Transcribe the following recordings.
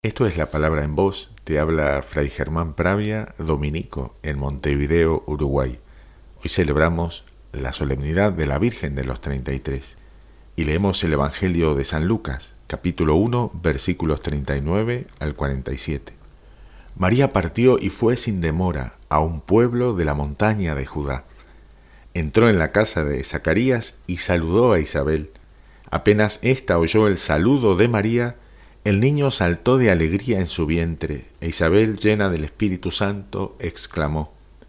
Esto es La Palabra en Voz. Te habla Fray Germán Pravia, dominico, en Montevideo, Uruguay. Hoy celebramos la solemnidad de la Virgen de los 33 y leemos el Evangelio de San Lucas, capítulo 1, versículos 39 al 47. María partió y fue sin demora a un pueblo de la montaña de Judá. Entró en la casa de Zacarías y saludó a Isabel. Apenas ésta oyó el saludo de María, el niño saltó de alegría en su vientre, e Isabel, llena del Espíritu Santo, exclamó: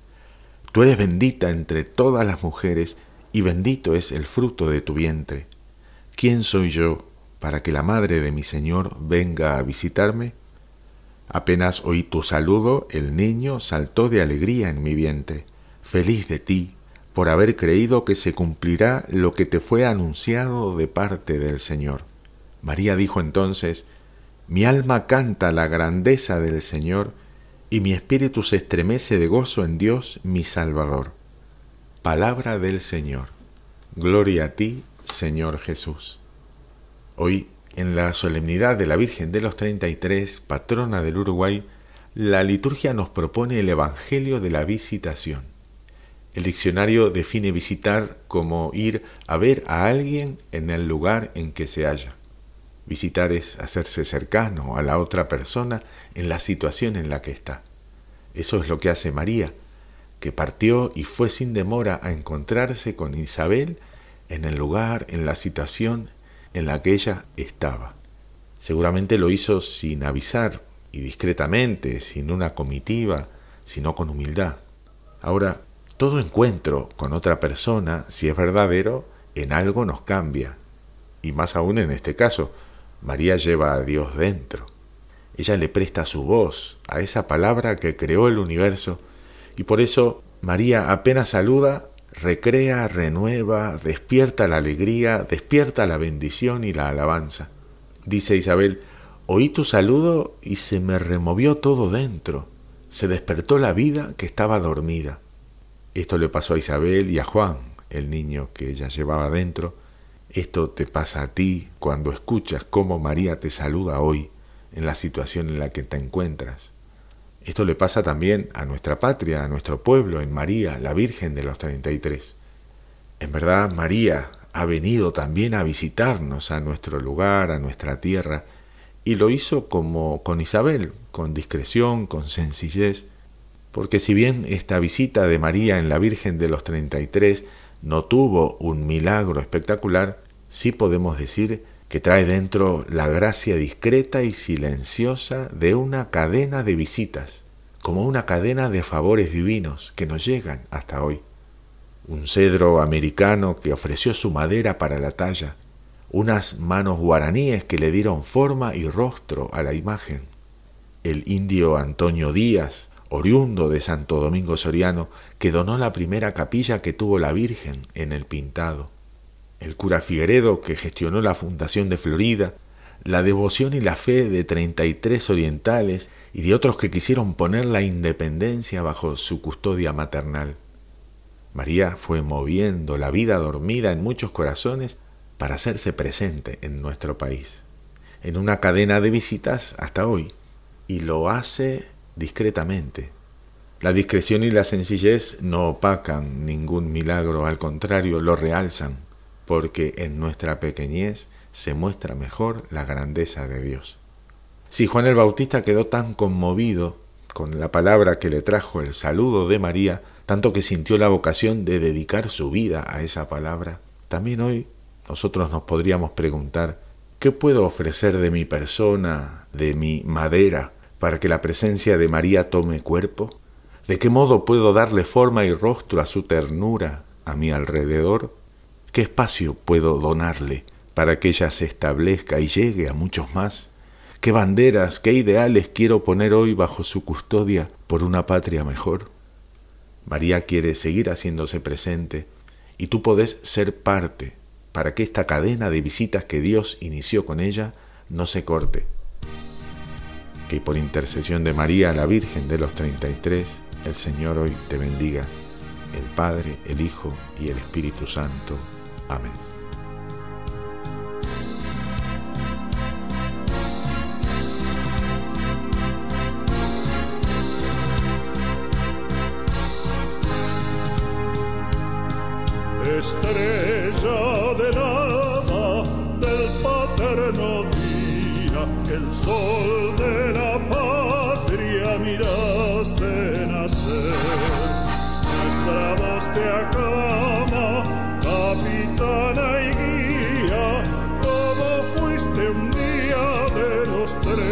Tú eres bendita entre todas las mujeres, y bendito es el fruto de tu vientre. ¿Quién soy yo para que la madre de mi Señor venga a visitarme? Apenas oí tu saludo, el niño saltó de alegría en mi vientre. Feliz de ti, por haber creído que se cumplirá lo que te fue anunciado de parte del Señor. María dijo entonces: Mi alma canta la grandeza del Señor, y mi espíritu se estremece de gozo en Dios mi Salvador. Palabra del Señor. Gloria a ti, Señor Jesús. Hoy, en la solemnidad de la Virgen de los 33, patrona del Uruguay, la liturgia nos propone el Evangelio de la Visitación. El diccionario define visitar como ir a ver a alguien en el lugar en que se halla. Visitar es hacerse cercano a la otra persona en la situación en la que está. Eso es lo que hace María, que partió y fue sin demora a encontrarse con Isabel en el lugar, en la situación en la que ella estaba. Seguramente lo hizo sin avisar y discretamente, sin una comitiva, sino con humildad. Ahora, todo encuentro con otra persona, si es verdadero, en algo nos cambia. Y más aún en este caso, María lleva a Dios dentro. Ella le presta su voz a esa palabra que creó el universo, y por eso María apenas saluda, recrea, renueva, despierta la alegría, despierta la bendición y la alabanza. Dice Isabel: Oí tu saludo y se me removió todo dentro, se despertó la vida que estaba dormida. Esto le pasó a Isabel y a Juan, el niño que ella llevaba dentro. Esto te pasa a ti cuando escuchas cómo María te saluda hoy en la situación en la que te encuentras. Esto le pasa también a nuestra patria, a nuestro pueblo, en María, la Virgen de los 33. En verdad, María ha venido también a visitarnos a nuestro lugar, a nuestra tierra, y lo hizo como con Isabel, con discreción, con sencillez, porque si bien esta visita de María en la Virgen de los 33 no tuvo un milagro espectacular, sí podemos decir que trae dentro la gracia discreta y silenciosa de una cadena de visitas, como una cadena de favores divinos que nos llegan hasta hoy. Un cedro americano que ofreció su madera para la talla, unas manos guaraníes que le dieron forma y rostro a la imagen, el indio Antonio Díaz, oriundo de Santo Domingo Soriano, que donó la primera capilla que tuvo la Virgen en el Pintado, el cura Figueredo, que gestionó la fundación de Florida, la devoción y la fe de 33 orientales y de otros que quisieron poner la independencia bajo su custodia maternal. María fue moviendo la vida dormida en muchos corazones para hacerse presente en nuestro país, en una cadena de visitas hasta hoy, y lo hace discretamente. La discreción y la sencillez no opacan ningún milagro, al contrario, lo realzan, porque en nuestra pequeñez se muestra mejor la grandeza de Dios. Si Juan el Bautista quedó tan conmovido con la palabra que le trajo el saludo de María, tanto que sintió la vocación de dedicar su vida a esa palabra, también hoy nosotros nos podríamos preguntar: ¿qué puedo ofrecer de mi persona, de mi madera, para que la presencia de María tome cuerpo? ¿De qué modo puedo darle forma y rostro a su ternura a mi alrededor? ¿Qué espacio puedo donarle para que ella se establezca y llegue a muchos más? ¿Qué banderas, qué ideales quiero poner hoy bajo su custodia por una patria mejor? María quiere seguir haciéndose presente y tú podés ser parte para que esta cadena de visitas que Dios inició con ella no se corte. Que por intercesión de María, la Virgen de los 33, el Señor hoy te bendiga, el Padre, el Hijo y el Espíritu Santo. Amén. estrella del alma del paterno día, que el sol de la patria miraste nacer. Nuestra voz te aclama, capitana y guía, como fuiste un día de los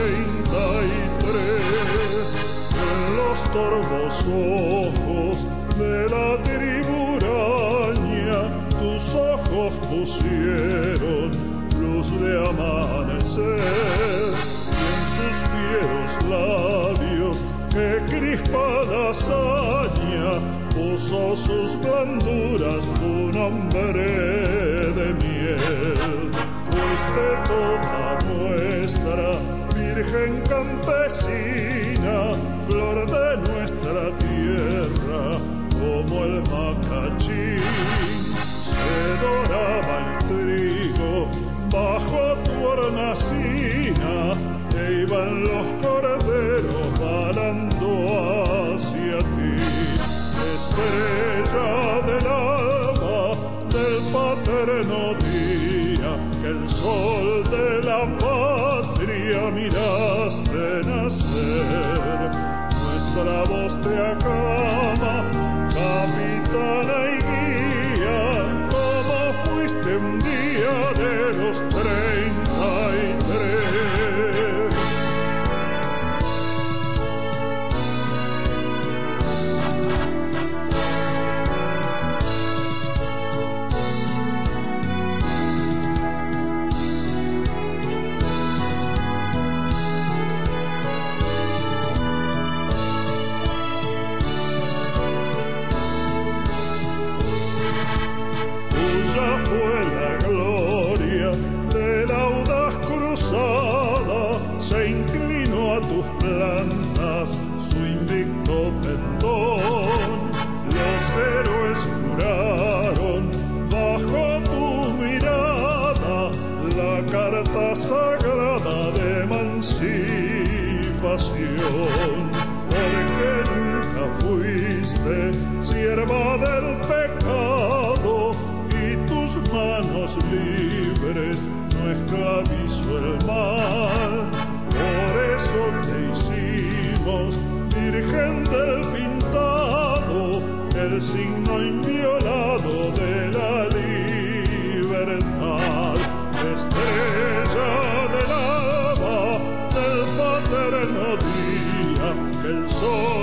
33. En los torvos ojos de la triburaña, tus ojos pusieron luz de amanecer, y en sus fieros labios que crispada hazaña puso sus blanduras un hambre de miel. Fuiste toda nuestra virgen campesina, flor de nuestra tierra, como el macachín. Se doraba el trigo bajo tu hornacina, e iban los corderos balando hacia ti. Estrella del alma del paterno día, que el sol de la patria miraste nacer. Nuestra voz te aclama, capitana y guía, como fuiste un día de los 33. Fue la gloria de la audaz cruzada, se inclinó a tus plantas su invicto pendón. Los héroes juraron bajo tu mirada la carta sagrada de emancipación, porque nunca fuiste sierva del pecado, manos libres no esclavizó el mal. Por eso te hicimos virgen del pintado, el signo inviolado de la libertad. Estrella del alba del paterno día, que el sol